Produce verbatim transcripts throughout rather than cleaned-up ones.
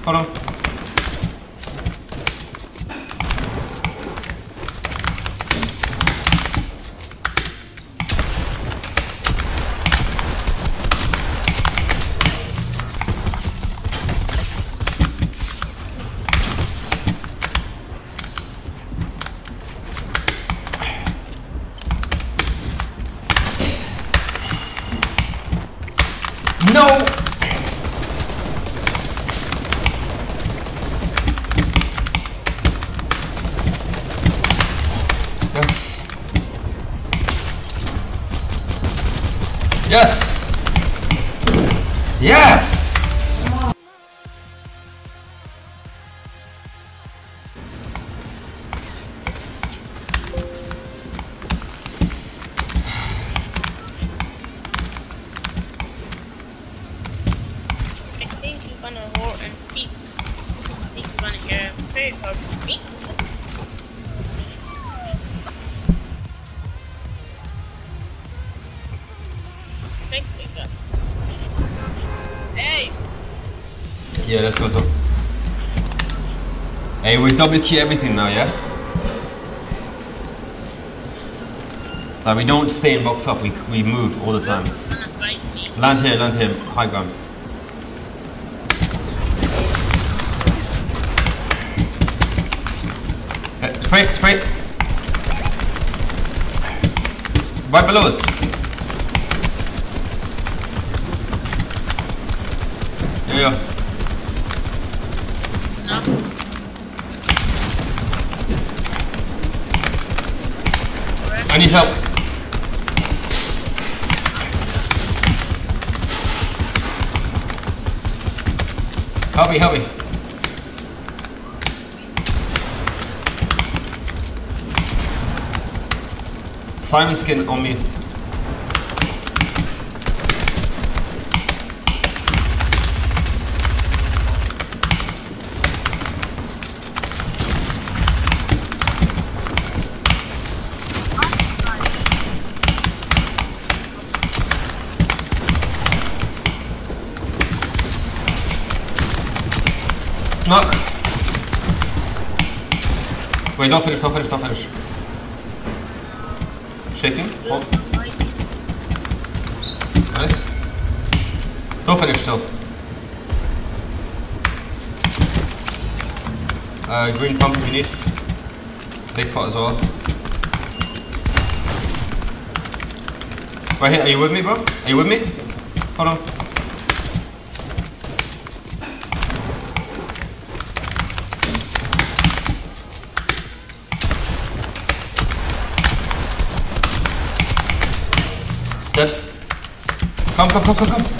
Follow. No! Yes. Yes! Yes! Gonna roar and peek. I think you're gonna hear very hard from me. Thank you, guys. Hey! Yeah, let's go, so. Hey, we double key everything now, yeah? Like, we don't stay in box up, we, we move all the time. Gonna fight me. Land here, land here, high ground. Spray, spray. Right below us. Here we go. No. I need help. Help me, help me. Simon skin on me. Knock. Wait, don't finish, don't finish, don't finish. Shaking. Hold. Nice. Don't finish still. Uh, green pump we need. Big pot as well. Right here, are you with me, bro? Are you with me? Follow. Dead. Come, come, come, come, come.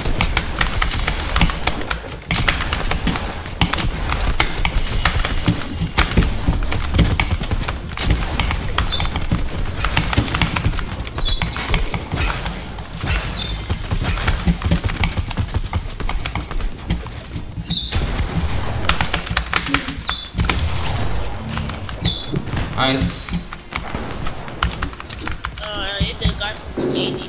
Nice. Uh, it's the guy from the lady.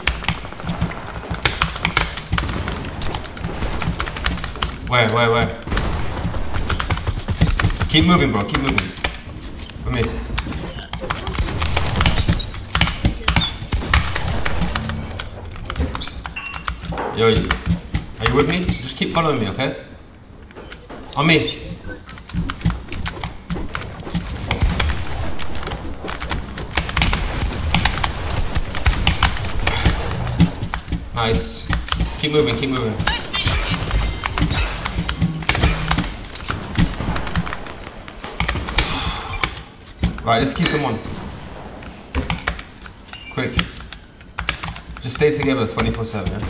Where, where, where? Keep moving, bro. Keep moving. For me. Yo, you, are you with me? Just keep following me, okay? On me. Nice. Keep moving, keep moving. Right, let's kill someone. Quick. Just stay together twenty-four seven, yeah?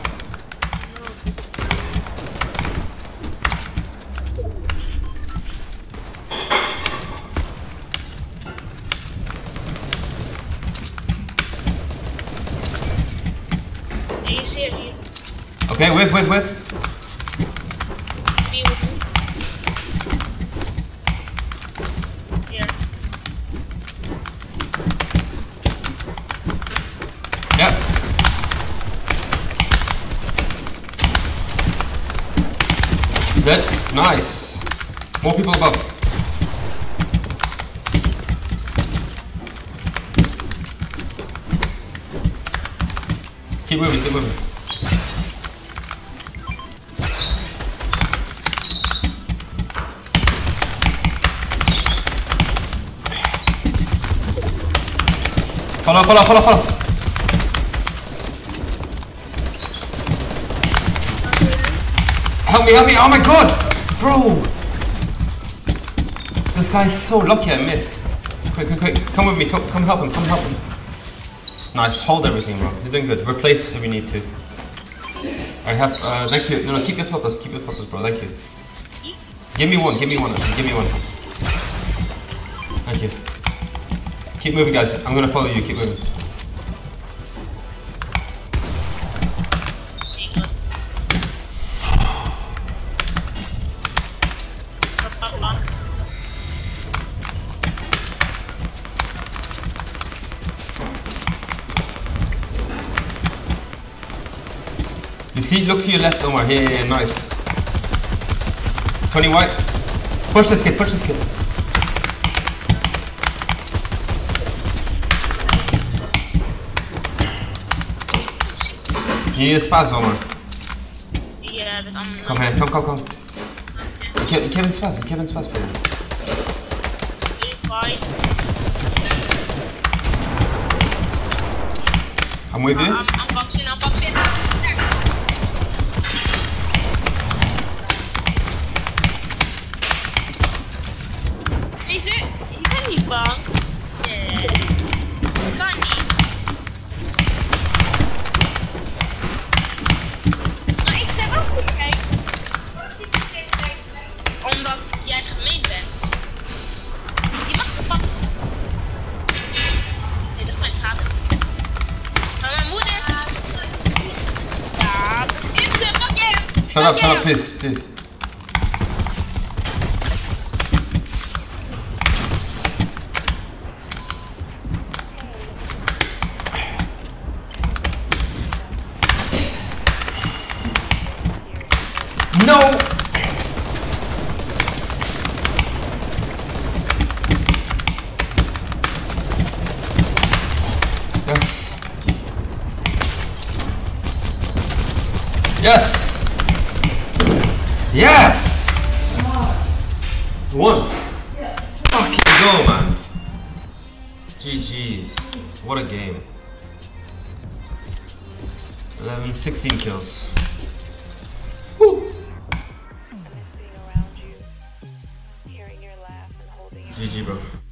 Okay, whiff, whiff, whiff. Be with me. Here. Yep. Dead? Nice. More people above. Keep moving, keep moving. Follow, follow, follow, follow. Help me, help me. Oh my god! Bro! This guy's so lucky I missed. Quick, quick, quick. Come with me. Come, come help him. Come help him. Nice. Hold everything, bro. You're doing good. Replace if we need to. I have, uh, thank you. No, no, keep your flippers. Keep your flippers, bro. Thank you. Give me one. Give me one, actually. Give me one. Thank you. Keep moving, guys. I'm gonna follow you. Keep moving. You see, look to your left, Omar. Here, yeah, yeah, nice. Tony White. Push this kid, push this kid. You need a spaz, Omar. Yeah, but I'm Come here, come, come, come. Ke- Kevin spaz, Kevin spaz for you. I'm with you. I'm, I'm boxing, I'm boxing. Is it? You can you bang? Yeah. Kan niet. Maar ik zeg ook niet, kijk. Omdat jij gemeen bent. Je mag ze pakken. Nee, dat is mijn vader. Van mijn moeder. Ja, begin ze, pak hem. Shut up, shut up, please, please. No! Yes. Yes! Yes! One. Yes. Fucking go, man. G G's. What a game. eleven, sixteen kills. Woo. Being around you, hearing your laugh and holding your G G, bro.